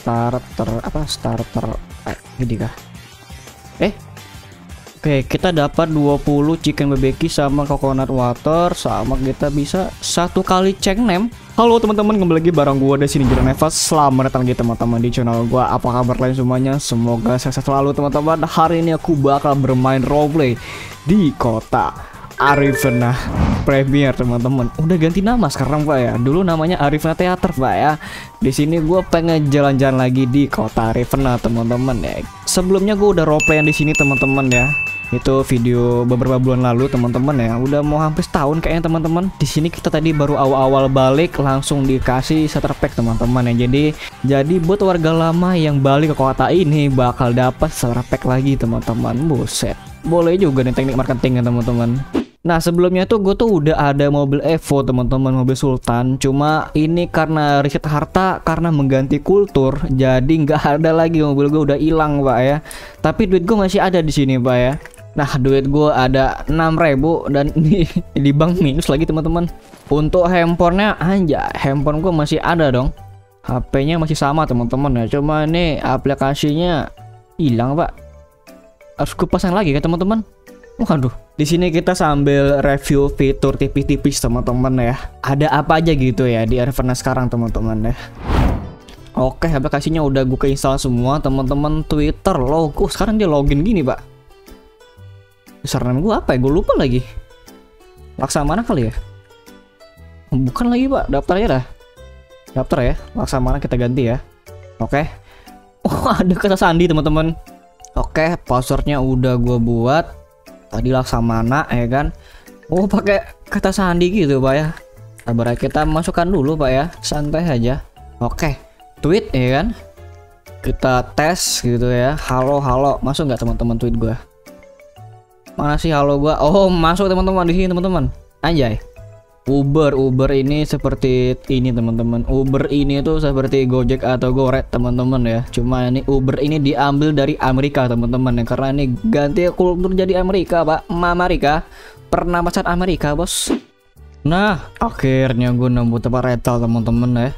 starter gini kah? Oke, kita dapat 20 chicken BBQ sama coconut water, sama kita bisa 1 kali check name. Halo teman-teman, kembali lagi bareng gua di sini Jiran Nevas. Selamat datang lagi teman-teman di channel gua. Apa kabar kalian semuanya? Semoga sehat selalu teman-teman. Hari ini aku bakal bermain roleplay di kota Arifena Premier teman-teman. Udah ganti nama sekarang Pak ya. Dulu namanya Arifena Theater Pak ya. Di sini gue pengen jalan-jalan lagi di kota Arifena teman-teman ya. Sebelumnya gue udah roleplay di sini teman-teman ya. Itu video beberapa bulan lalu teman-teman ya. Udah mau hampir setahun kayaknya teman-teman. Di sini kita tadi baru awal-awal balik langsung dikasih starter pack teman-teman ya. Jadi buat warga lama yang balik ke kota ini bakal dapat starter pack lagi teman-teman. Buset. Boleh juga nih teknik marketing ya teman-teman. Nah sebelumnya tuh gue tuh udah ada mobil Evo teman-teman, mobil Sultan. Cuma ini karena riset harta, karena mengganti kultur, jadi nggak ada lagi, mobil gue udah hilang Pak ya. Tapi duit gue masih ada di sini Pak ya. Nah duit gue ada 6.000 dan ini di bank minus lagi teman-teman. Untuk handphonenya aja, handphone gue masih ada dong. HP-nya masih sama teman-teman ya. Cuma ini aplikasinya hilang Pak. Harus gue pasang lagi ya teman-teman. Waduh, di sini kita sambil review fitur tipis-tipis teman-teman ya. Ada apa aja gitu ya di Arifena sekarang teman-teman ya. Oke, aplikasinya udah gue install semua teman-teman. Twitter logo sekarang dia login gini Pak. Username gue apa ya? Gue lupa lagi. Laksamana kali ya? Bukan lagi Pak, daftar aja dah. Daftar ya, Laksamana kita ganti ya. Oke. Oh ada kata sandi teman-teman. Oke, passwordnya udah gue buat. Tadi Laksamana ya kan. Oh pakai kata sandi gitu Pak ya. Sabar kita masukkan dulu Pak ya. Santai aja. Oke. Tweet ya kan. Kita tes gitu ya. Halo masuk nggak teman-teman tweet gua? Mana sih halo gua? Oh masuk teman-teman di sini teman-teman. Anjay. Uber ini seperti ini teman-teman. Uber ini tuh seperti Gojek atau Goret teman-teman ya. Cuma ini Uber ini diambil dari Amerika teman-teman ya. Karena ini ganti kultur jadi Amerika Pak. Amerika pernapasan Amerika bos. Nah akhirnya gue nemu tempat rental teman-teman ya.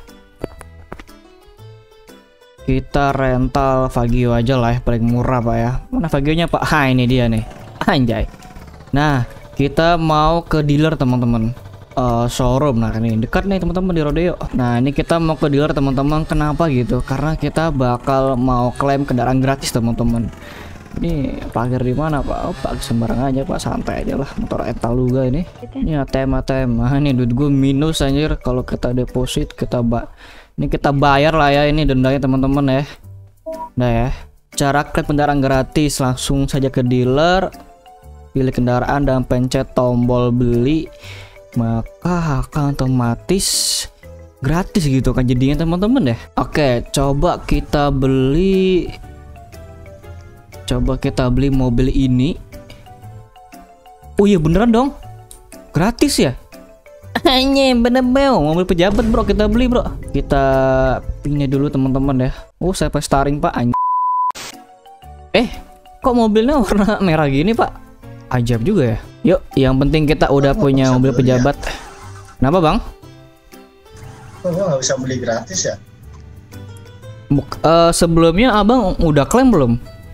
Kita rental Vagio aja lah ya, paling murah Pak ya. Mana Vagionya Pak? Ha ini dia nih. Anjay. Nah kita mau ke dealer teman-teman. Showroom. Nah ini dekat nih teman-teman di Rodeo. Nah ini kita mau ke dealer teman-teman. Kenapa gitu? Karena kita bakal mau klaim kendaraan gratis teman-teman. Ini parkir di mana Pak? Oh Pak sembarang aja Pak, santai aja lah. Motor etal juga ini. Ini ATM. Ini duit gue minus anjir. Kalau kita deposit ini kita bayar lah ya ini dendanya teman-teman ya. Nah ya. Cara klaim kendaraan gratis, langsung saja ke dealer, pilih kendaraan dan pencet tombol beli. Maka akan otomatis gratis gitu kan jadinya teman-teman ya. Oke, coba kita beli mobil ini. Oh iya beneran dong, gratis ya. Hanya bener mobil pejabat bro, kita beli bro. Kita pilih dulu teman-teman ya. Oh saya starring Pak. Kok mobilnya warna merah gini Pak? Ajab juga ya. Yuk, yang penting kita udah punya mobil pejabat. Ya. Kenapa bang? Kok gua nggak bisa beli gratis ya? Sebelumnya abang udah klaim belum?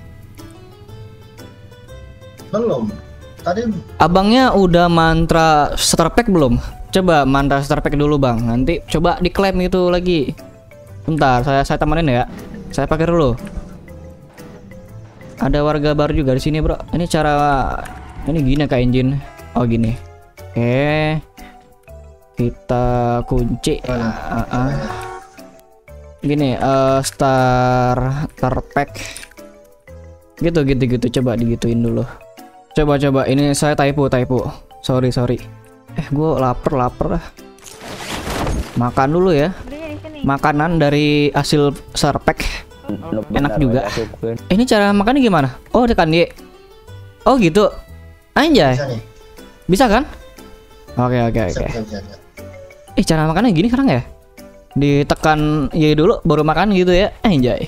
Belum. Tadi abangnya udah mantra starter pack belum? Coba mantra starter pack dulu bang. Nanti coba diklaim itu lagi. Bentar, saya temenin ya. Saya pakai dulu. Ada warga baru juga di sini bro. Ini cara ini gini kayak engine. Oh gini. Oke. Kita kunci. Gini starter pack. Gitu. Coba digituin dulu. Coba ini saya typo. Sorry. Gue lapar dah. Makan dulu ya. Makanan dari hasil starter pack. Enak juga. Ini cara makannya gimana? Oh tekan Y. Oh gitu. Anjay. Bisa kan? Oke. Cara makannya gini sekarang ya? Ditekan Y dulu baru makan gitu ya. Anjay.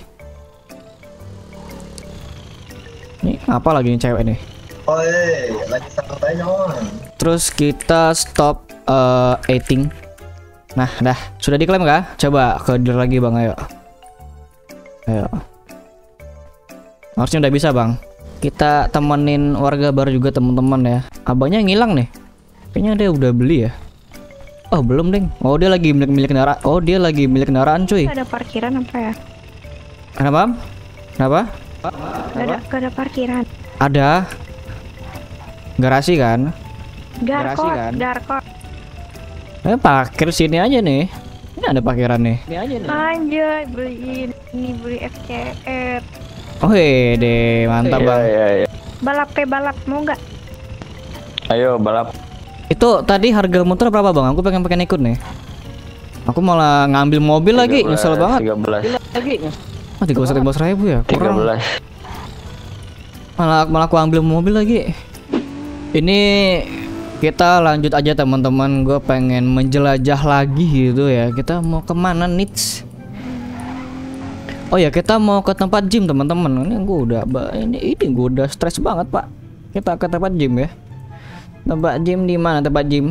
Ini apa lagi nih cewek nih? oh lagi santai doang. Terus kita stop eating. Nah dah sudah diklaim kah? Coba ke dealer lagi bang, ayo. Ayo. Harusnya udah bisa bang. Kita temenin warga baru juga teman-teman ya. Abangnya ngilang nih. Kayaknya dia udah beli ya. Oh belum deng. Oh dia lagi milik kendaraan. Oh dia lagi milik kendaraan cuy. Ada parkiran apa ya? Kenapa? Kenapa? Gak ada parkiran. Ada. Garasi kan? Garkot, kan? garkot. Parkir sini aja nih. Ini ada parkiran nih. Ini aja nih. Anjay, beli FCR. Oh deh, mantap bang. Iya. Balap mau nggak? Ayo balap. Itu tadi harga motor berapa bang? Aku pengen ikut nih. Aku malah ngambil mobil lagi, nyesel banget. 13. Oh 13.000 ya? Kurang. 13. Malah aku ambil mobil lagi. Ini kita lanjut aja teman-teman. Gue pengen menjelajah lagi gitu ya. Kita mau kemana Nits? Oh ya kita mau ke tempat gym teman-teman. Ini gue udah stres banget pak. Kita ke tempat gym ya. Tempat gym di mana tempat gym?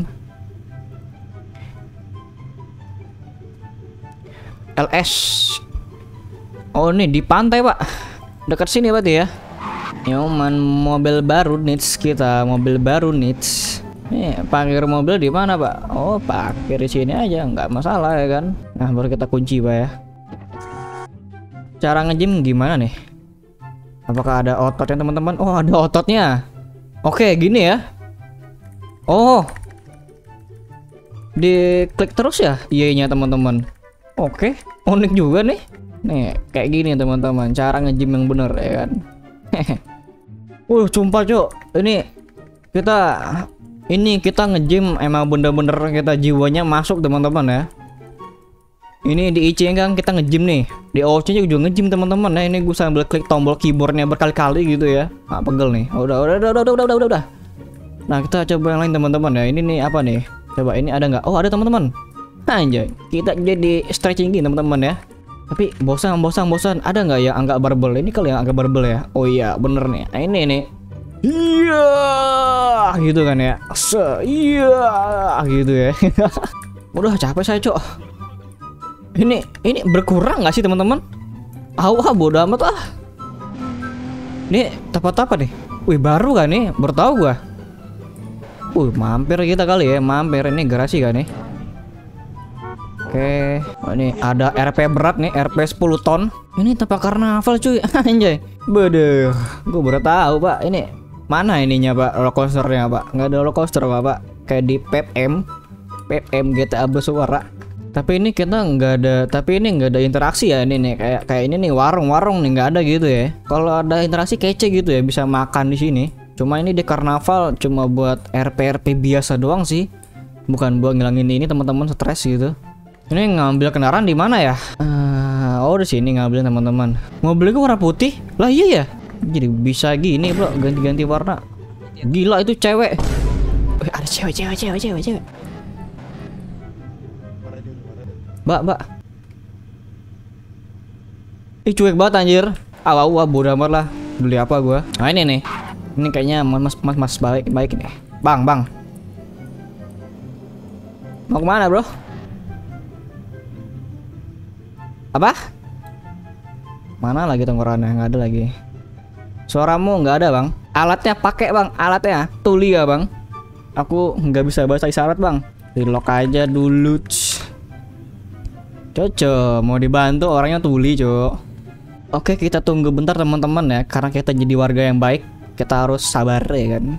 LS. Oh ini di pantai pak. Dekat sini berarti ya. Nyoman mobil baru Nits kita. Mobil baru Nits. Nih parkir mobil di mana pak? Oh parkir di sini aja nggak masalah ya kan. Nah baru kita kunci pak ya. Cara nge-gym gimana nih? Apakah ada ototnya teman-teman? Oh ada ototnya. Oke gini ya. Oh diklik terus ya Y-nya teman-teman. Oke unik juga nih. Nih kayak gini teman-teman. Cara nge-gym yang bener ya kan. Sumpah cok. Ini kita nge-gym emang bener-bener kita jiwanya masuk teman-teman ya. Ini di IC kan kita nge-gym nih. Di OC juga nge-gym teman-teman. Nah ini gue sambil klik tombol keyboardnya berkali-kali gitu ya. Ah pegel nih. Udah. Nah kita coba yang lain teman-teman ya. Ini nih apa nih? Coba ini ada nggak? Oh ada teman-teman. Anjay. Kita jadi stretching gini teman-teman ya. Tapi bosan. Ada nggak ya angka barbel? Ini kali yang angka barbel ya. Oh iya bener nih. Nah, ini nih. Iya gitu kan ya. Iya gitu ya. Udah capek saya cok. Ini berkurang nggak sih teman-teman? Bodo amat ah. Ini tempat apa nih? Wih baru kan nih? Baru tahu gua. Mampir kita kali ya. Mampir ini garasi kan nih. Oke. Oh, ini ada RP berat nih. RP 10 ton. Ini tempat karnaval cuy. Anjay. Bedeh. Gua baru tahu pak. Ini mana ininya pak? Roller coasternya pak? Nggak ada roller coaster pak. Kayak di PPM GTA bersuara. Tapi ini kita nggak ada interaksi ya ini nih kayak ini nih warung nih nggak ada gitu ya. Kalau ada interaksi kece gitu ya bisa makan di sini. Cuma ini di karnaval cuma buat RP biasa doang sih. Bukan buat ngilangin ini teman-teman stres gitu. Ini ngambil kendaraan di mana ya? Oh di sini ngambil teman-teman. Mobilnya warna putih. Lah iya ya. Jadi bisa gini bro ganti-ganti warna. Gila itu cewek. Ada cewek. Mbak. Ih cuek banget anjir. Bodo amat lah. Beli apa gua? Nah ini nih. Ini kayaknya mas baik nih. Bang. Mau kemana bro? Apa? Mana lagi tongkronnya? Nggak ada lagi. Suaramu nggak ada bang. Alatnya pakai bang. Alatnya tuli ya bang. Aku nggak bisa bahasa isyarat bang. Relock aja dulu. Cocok, mau dibantu orangnya tuli cok. Oke kita tunggu bentar teman-teman ya. Karena kita jadi warga yang baik, kita harus sabar ya kan.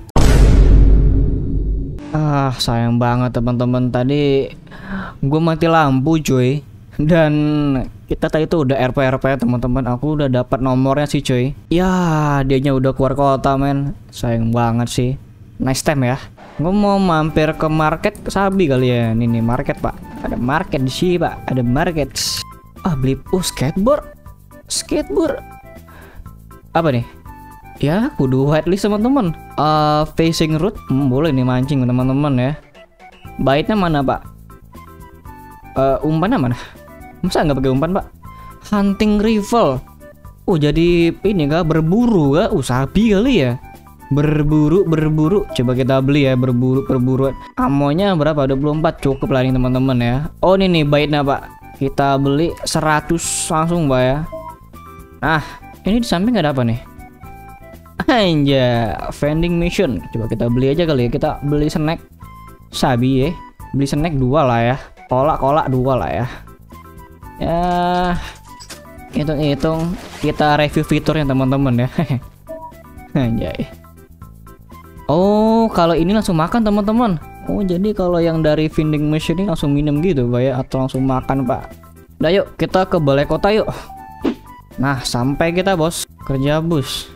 Sayang banget teman-teman. Tadi gue mati lampu cuy. Dan kita tadi tuh udah RP teman-teman. Aku udah dapat nomornya sih cuy. Ya dianya udah keluar kota men. Sayang banget sih. Nice time ya. Gue mau mampir ke market Sabi kali ya. Ini market pak. Ada market di sini pak. Ada market. Beli skateboard. Apa nih? Ya kudu whitelist teman-teman. Facing route. Boleh nih mancing teman-teman ya. Baitnya mana pak? Umpannya mana? Masa nggak pakai umpan pak? Hunting rifle. Jadi ini kah berburu kah? Sabi kali ya. Berburu. Coba kita beli ya berburu. Amonya berapa? 24 cukup lah nih teman-teman ya. Oh ini nih baitnya pak. Kita beli 100 langsung pak ya. Nah, ini di samping ada apa nih? Anjay, vending machine. Coba kita beli aja kali ya. Kita beli snack. Sabi ya. Beli snack 2 lah ya. Kolak 2 lah ya. Ya, hitung-hitung kita review fiturnya teman-teman ya. Anjay. Oh, kalau ini langsung makan teman-teman. Oh, jadi kalau yang dari vending machine ini langsung minum gitu Pak ya, atau langsung makan Pak. Udah yuk, kita ke balai kota yuk. Nah, sampai kita bos. Kerja bus.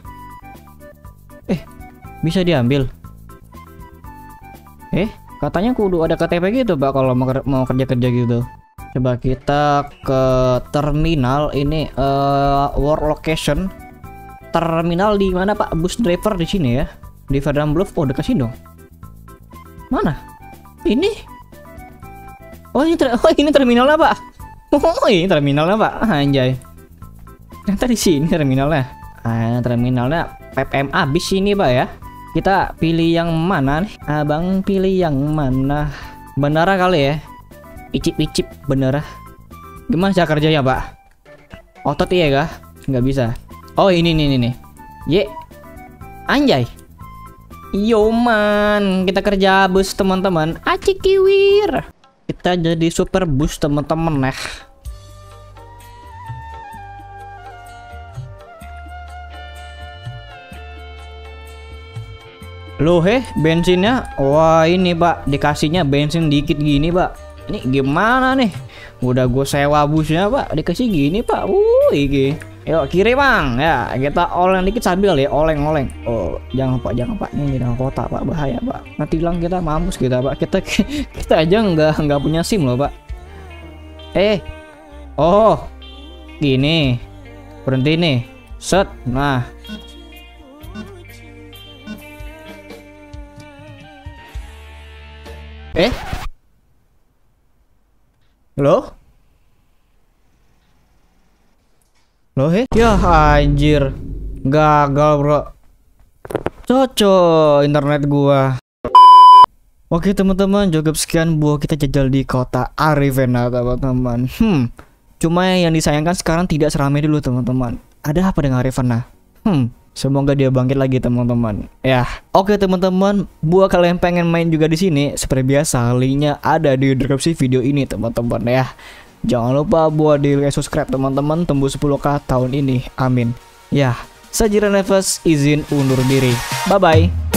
Bisa diambil. Katanya kudu ada KTP gitu Pak kalau mau kerja-kerja gitu. Coba kita ke terminal ini work location. Terminal di mana Pak? Bus driver di sini ya. Di Verdam Bluff. Oh, dekat sini dong. Mana? Ini? Oh, ini terminalnya Pak. Oh, ini terminalnya Pak. Anjay. Ternyata di sini terminalnya. Terminalnya PPM abis ini Pak ya. Kita pilih yang mana nih? Abang pilih yang mana? Bandara kali ya. Icip-icip bandara. Gimana cara kerjanya Pak? Otot iya kah? Nggak bisa. Oh ini nih. Ye. Anjay. Yo man, kita kerja bus teman-teman. Acikiwir. Kita jadi super bus teman-teman. Loh bensinnya. Wah ini Pak, dikasihnya bensin dikit gini Pak. Ini gimana nih? Udah gue sewa busnya Pak, dikasih gini Pak. Iki. Yuk kiri Bang. Ya kita oleng dikit sambil ya, oleng. Oh jangan Pak, ini dalam kota Pak, bahaya Pak. Nanti hilang kita, mampus kita Pak. Kita aja nggak punya SIM loh Pak. Oh gini, berhenti nih. Set. Nah. Loh? Ya anjir. Gagal bro. Cocok internet gua. Oke teman-teman, cukup sekian buah kita jajal di kota Arivena teman-teman. Cuma yang disayangkan sekarang tidak seramai dulu teman-teman. Ada apa dengan Arivena? Semoga dia bangkit lagi teman-teman. Ya, oke teman-teman, buat kalian pengen main juga di sini, seperti biasa linknya ada di deskripsi video ini teman-teman ya. Jangan lupa buat di like, subscribe teman-teman, tembus 10k tahun ini. Amin. Ya, saya Jiran Nefas izin undur diri. Bye bye.